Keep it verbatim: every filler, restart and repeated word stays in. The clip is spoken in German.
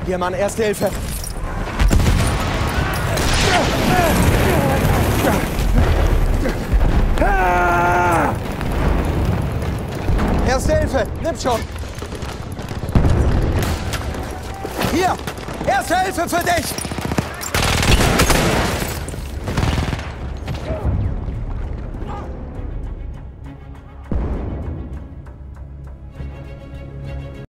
Hier, Mann, Erste Hilfe. Erste Hilfe, nimm schon. Hier, Erste Hilfe für dich.